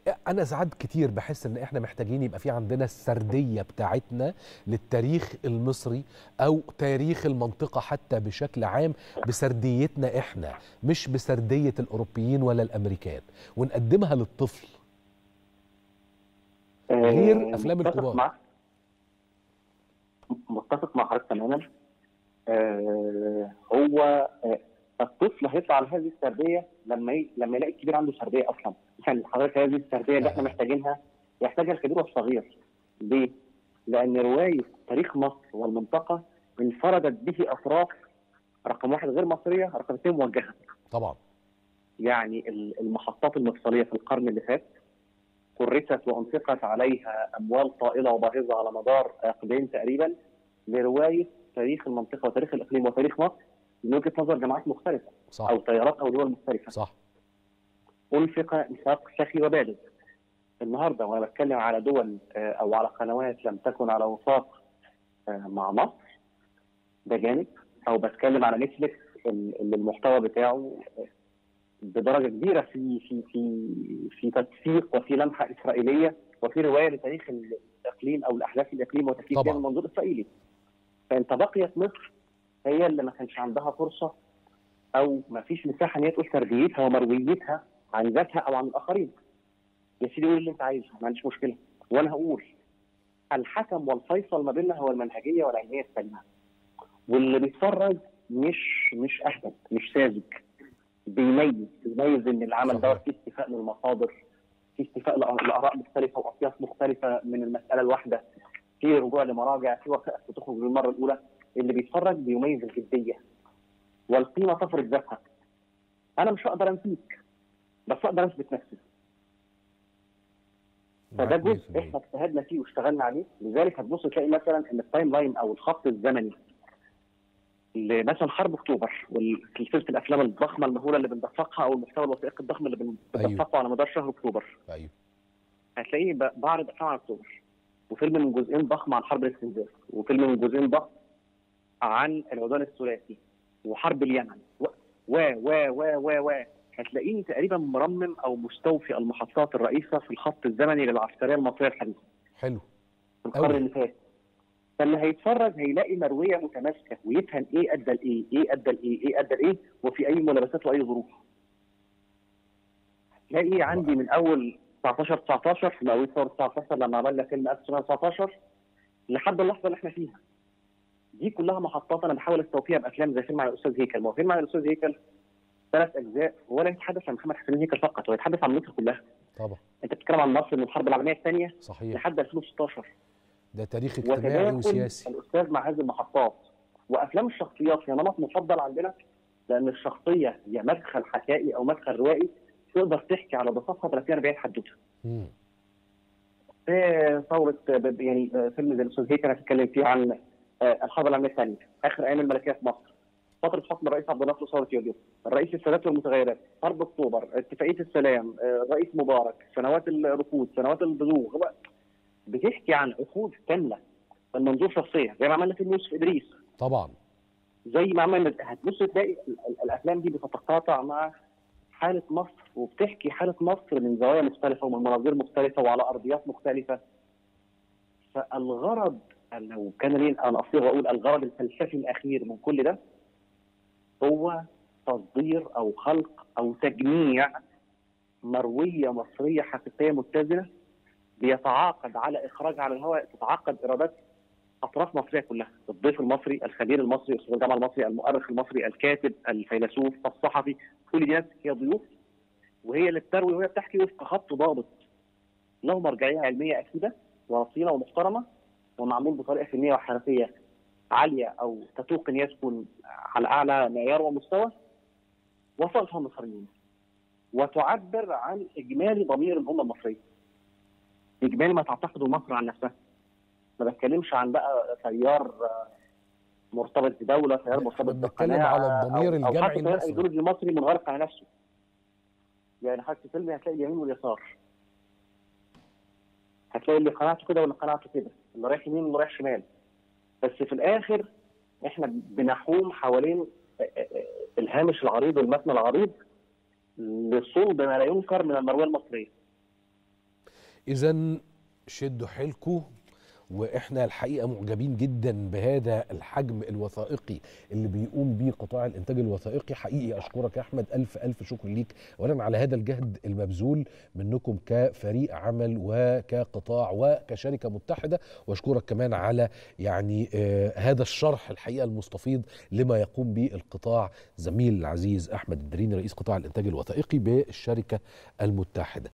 انا ساعات كتير بحس ان احنا محتاجين يبقى في عندنا السرديه بتاعتنا للتاريخ المصري او تاريخ المنطقه حتى بشكل عام، بسرديتنا احنا مش بسرديه الاوروبيين ولا الامريكان، ونقدمها للطفل غير افلام متفق الكبار. معك، متفق مع حضرتك تماما. هو الطفل هيطلع على هذه السرديه لما يلاقي الكبير عنده سرديه اصلا. يعني حضرتك هذه السرديه اللي احنا محتاجينها يحتاجها الكبير والصغير. ليه؟ لان روايه تاريخ مصر والمنطقه انفردت به اطراف رقم واحد غير مصريه، رقم اثنين موجهه. طبعا. يعني المحطات المفصليه في القرن اللي فات كرست وانفقت عليها اموال طائله وباهظه على مدار عقدين تقريبا لروايه تاريخ المنطقه وتاريخ الاقليم وتاريخ مصر من وجهه نظر جماعات مختلفه. صح. او تيارات او دول مختلفه. صح. انفق انفاق سخي وبالغ. النهارده وانا بتكلم على دول او على قنوات لم تكن على وفاق مع مصر، ده جانب. او بتكلم على نتفليكس اللي المحتوى بتاعه بدرجه كبيره في تدقيق وفي لمحه اسرائيليه وفي روايه لتاريخ الاقليم او الاحداث الاقليم وتفكيك فيها من منظور اسرائيلي. فانت بقيت مصر هي اللي ما كانش عندها فرصه او ما فيش مساحه ان هي تقول سرديتها ومرويتها عن ذاتها او عن الاخرين. يا سيدي قول اللي انت عايزه، ما عنديش مشكله، وانا هقول. الحكم والفيصل ما بيننا هو المنهجيه والعلميه السليمه. واللي بيتفرج مش اهبل، مش ساذج، بيميز ان العمل ده فيه استيفاء للمصادر، في استيفاء لاراء مختلفه واطياف مختلفه من المساله الواحده، في رجوع لمراجع، في وثائق بتخرج للمره الاولى. اللي بيتفرج بيميز الجديه والقيمه تفرض ذاتها. انا مش هقدر انفيك بس اقدر اثبت نفسي. فده جزء احنا اجتهدنا فيه واشتغلنا عليه. لذلك هتبص تلاقي مثلا ان التايم لاين او الخط الزمني مثلا حرب اكتوبر وسلسله الافلام الضخمه المهوله اللي بندفقها او المحتوى الوثائقي الضخم اللي بندفقه على مدار شهر اكتوبر. ايوه. هتلاقيه بعرض افلام عن اكتوبر، وفيلم من جزئين ضخم عن حرب الاستنزاف، وفيلم من جزئين ضخم عن العدوان الثلاثي وحرب اليمن و و و و و هتلاقيني تقريبا مرمم او مستوفي المحطات الرئيسه في الخط الزمني للعسكريه المصريه الحديثه. حلو. في القرن اللي فات. فاللي هيتفرج هيلاقي مرويه متماسكه ويفهم ايه ادى لايه، ايه ادى لايه، ايه ادى لايه، وفي اي ملابسات واي ظروف. هتلاقي عندي من اول 19 في مقاويل ثوره 19 لما عملنا فيلم 1919 لحد اللحظه اللي احنا فيها. دي كلها محطات انا بحاول استوفيها بافلام زي فيلم عن الاستاذ هيكل. ما هو فيلم عن الاستاذ هيكل 3 اجزاء ولا يتحدث عن محمد حسين هيكل فقط، هو يتحدث عن مصر كلها. طبعا. انت بتتكلم عن مصر من الحرب العالميه الثانيه صحيح لحد 2016. ده تاريخ اجتماعي وسياسي. الاستاذ مع هذه المحطات وافلام الشخصيات هي نمط مفضل عندنا، لان الشخصيه هي مدخل حكائي او مدخل روائي تقدر تحكي على ضفافها 30 40 حدوته. في ثوره يعني فيلم زي الاستاذ هيكل هتتكلم فيه عن الحرب العالميه الثانيه، اخر ايام الملكيه في مصر، فتره حكم الرئيس عبد الناصر ثوره يوليو، الرئيس السادات والمتغيرات، حرب اكتوبر، اتفاقيه السلام، الرئيس مبارك، سنوات الركود، سنوات البزوغ. بتحكي عن عقود كامله من منظور شخصيه، زي ما عملنا فيلم يوسف ادريس. طبعا. زي ما عملنا هتبص تلاقي الافلام دي بتتقاطع مع حاله مصر وبتحكي حاله مصر من زوايا مختلفه ومن مناظير مختلفه وعلى ارضيات مختلفه. فالغرض لو كان لي انا اصيغ واقول الغرض الفلسفي الاخير من كل ده هو تصدير او خلق او تجميع مرويه مصريه حقيقيه متزنه بيتعاقد على اخراجها على الهواء، تتعاقد ارادات اطراف مصريه كلها، الضيف المصري، الخبير المصري، استاذ الجامعه المصري، المؤرخ المصري، الكاتب، الفيلسوف، الصحفي، كل دي ناس هي ضيوف وهي اللي بتروي وهي بتحكي وفق خط ضابط له مرجعيه علميه اكيده ورصينه ومحترمه ومعمول بطريقه فنيه وحرفيه عاليه او تتوق ان يكون على اعلى معيار ومستوى، وصلتها المصريين وتعبر عن اجمالي ضمير الامه المصريه. اجمالي ما تعتقده مصر عن نفسها. ما بتكلمش عن بقى تيار مرتبط بدوله، تيار مرتبط بنتكلم على الضمير الجمعي او حتى تيار ايديولوجي مصري منغلق على نفسه. يعني حتى فيلم هتلاقي اليمين واليسار، هتلاقي اللي قناعته كده واللي قناعته كده، اللي رايح يمين واللي رايح شمال. بس في الاخر احنا بنحوم حوالين الهامش العريض والمتن العريض لصلب ما لا ينكر من المرويه المصريه. إذن شدوا حيلكم، واحنا الحقيقه معجبين جدا بهذا الحجم الوثائقي اللي بيقوم بيه قطاع الانتاج الوثائقي. حقيقي اشكرك يا احمد، الف الف شكر ليك اولا على هذا الجهد المبذول منكم كفريق عمل وكقطاع وكشركه متحده، واشكرك كمان على يعني هذا الشرح الحقيقه المستفيض لما يقوم به القطاع. زميل العزيز احمد الدريني رئيس قطاع الانتاج الوثائقي بالشركه المتحده.